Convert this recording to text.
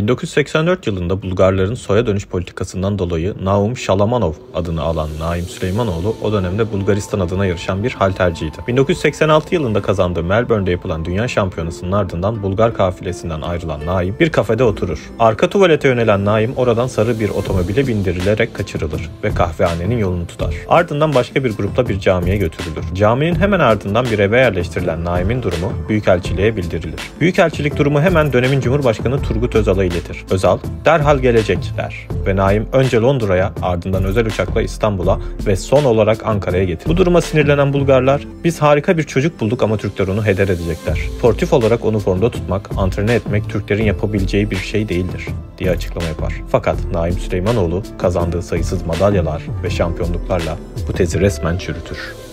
1984 yılında Bulgarların soya dönüş politikasından dolayı Naum Shalamanov adını alan Naim Süleymanoğlu o dönemde Bulgaristan adına yarışan bir halterciydi. 1986 yılında kazandığı Melbourne'de yapılan Dünya Şampiyonası'nın ardından Bulgar kafilesinden ayrılan Naim bir kafede oturur. Arka tuvalete yönelen Naim oradan sarı bir otomobile bindirilerek kaçırılır ve kahvehanenin yolunu tutar. Ardından başka bir grupla bir camiye götürülür. Caminin hemen ardından bir eve yerleştirilen Naim'in durumu Büyükelçiliğe bildirilir. Büyükelçilik durumu hemen dönemin Cumhurbaşkanı Turgut Özal'a iletir. Özal, derhal gelecek der ve Naim önce Londra'ya, ardından özel uçakla İstanbul'a ve son olarak Ankara'ya getirir. Bu duruma sinirlenen Bulgarlar, biz harika bir çocuk bulduk ama Türkler onu heder edecekler. Sportif olarak onu formda tutmak, antrenör etmek Türklerin yapabileceği bir şey değildir diye açıklama yapar. Fakat Naim Süleymanoğlu kazandığı sayısız madalyalar ve şampiyonluklarla bu tezi resmen çürütür.